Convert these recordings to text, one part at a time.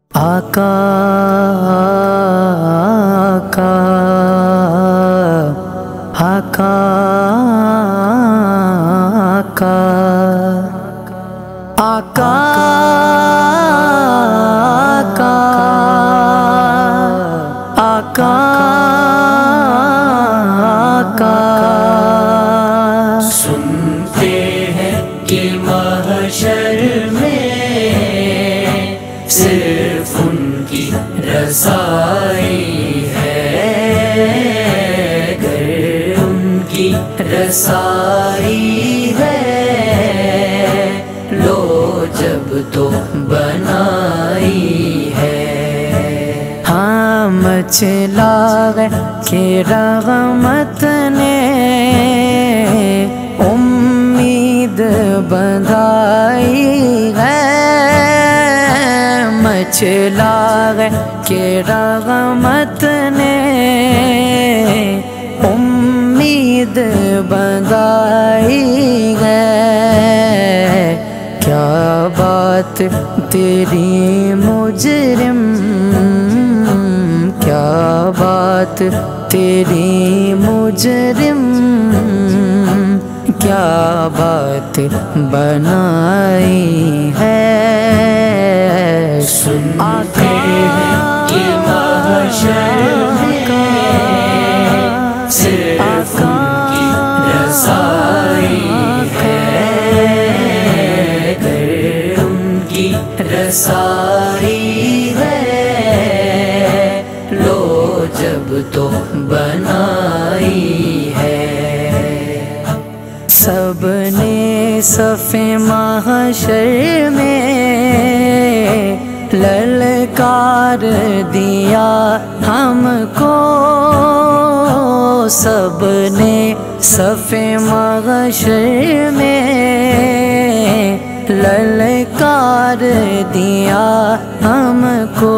آقا آقا آقا آقا آقا آقا سنتے ہیں کہ محشر میں صرف ان کی رسائی ہے، گر ان کی رسائی ہے لو جب تو بنائی ہے۔ ہاں مچلا کہ رحمت نے امید بندھائی ہے، مچلا کہ رحمت نے امید بندھائی ہے۔ کیا بات تیری مجرم، کیا بات تیری مجرم، کیا بات بنائی ہے۔ سنتے ہیں کہ محشر میں صرف ان کی رسائی ہے، گر ان کی رسائی ہے لو جب تو بنائی ہے۔ سب نے صف محشر میں للکار دیا ہم کو، سب نے صف محشر میں للکار دیا ہم کو،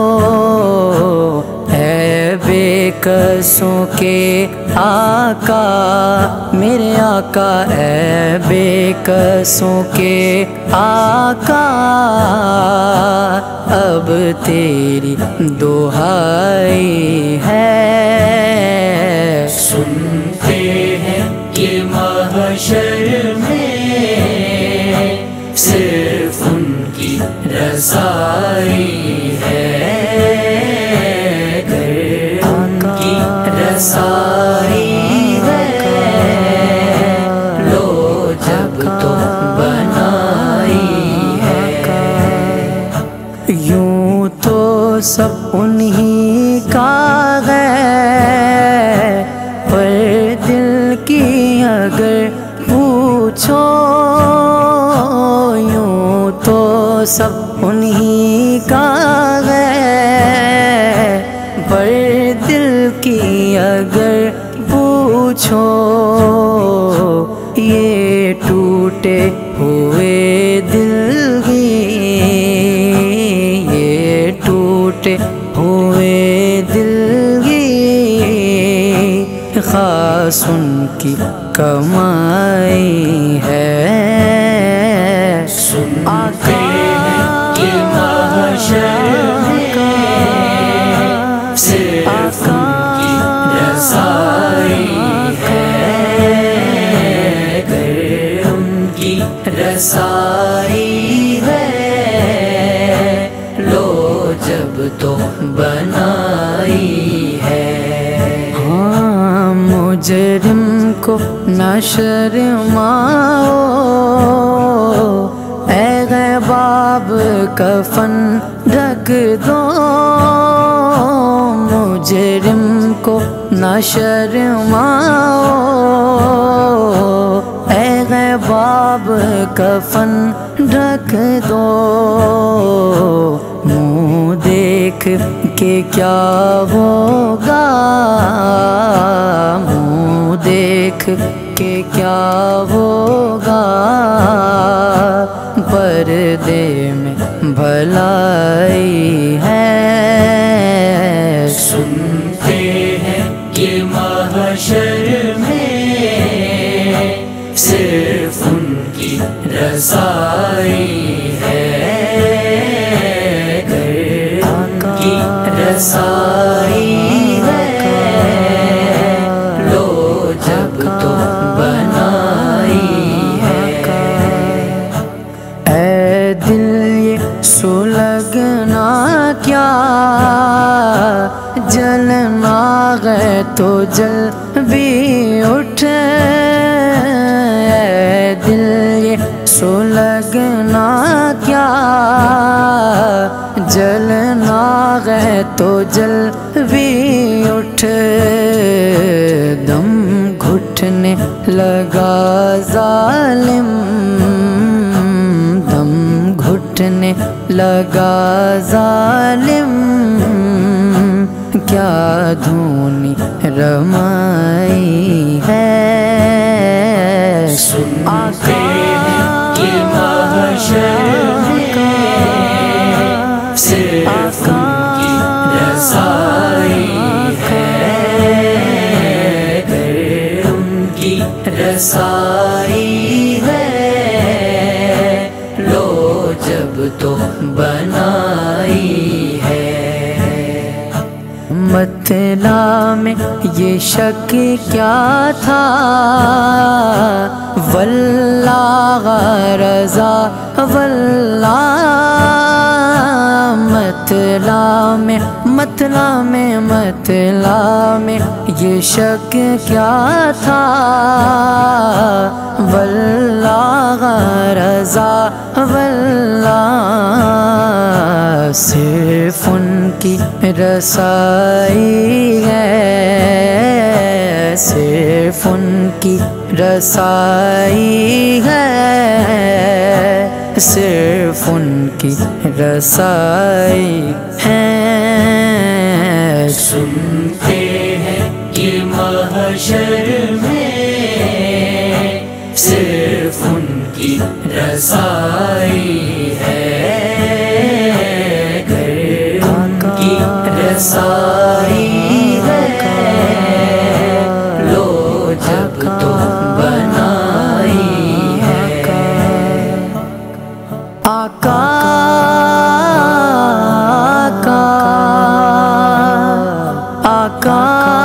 اے بے کسوں کے آقا میرے آقا، اے بے کسوں کے آقا اب تیری دہائی ہے۔ سنتے ہیں کہ محشر میں صرف ان کی رسائی ہے، گر ان کی رسائی ہے لو جب تو بنائی ہے۔ یوں تو سب انہی کا ہے، پر دل کی اگر پوچھو، یوں تو سب انہی کا ہے، پر دل کی اگر پوچھو، یہ ٹوٹے ہوئے دل کی، یہ ٹوٹے ہوئے دل کی خاص ان کی کمائی ہے۔ سنتے ہیں کہ محشر میں صرف ان کی رسائی ہے، گر ان کی رسائی ہے لو جب تو بنائی ہے۔ ہاں مجرم کو نہ شرماؤ، اے غباب کفن ڈھک دو، مجرم کو نہ شرماؤ، اے غباب کفن ڈھک دو، منہ دیکھ کے کیا ہوگا، منہ دیکھ کے کیا ہوگا، پردے میں بھلائی ہے۔ سنتے ہیں کہ محشر میں صرف ان کی رسائی ہے، گر رسائی ہے، لو جب تو بنائی ہے۔ اے دل یہ سلگنا کیا، جلنا ہے تو جل بھی اٹھ، اے دل یہ سلگنا کیا، جلنا ہے تو جل بھی اٹھ، دم گھٹنے لگا ظالم، دم گھٹنے لگا ظالم، کیا دھونی رمائی ہے۔ سنتے ہیں کہ محشر میں صرف ان کی رسائی ہے، ان کی رسائی ہے، لو جب تو بنائی ہے۔ مطلع میں یہ شک کیا تھا، واللہ رضا واللہ، مطلع میں یہ شک کیا تھا، واللہ رضا واللہ، صرف ان کی رسائی ہے، صرف ان کی رسائی ہے، صرف ان کی رسائی ہے۔ سنتے ہیں کہ محشر میں صرف ان کی رسائی ہے، ان کی رسائی ہے، لو جب تو بنائی ہے۔ آقا آقا آقا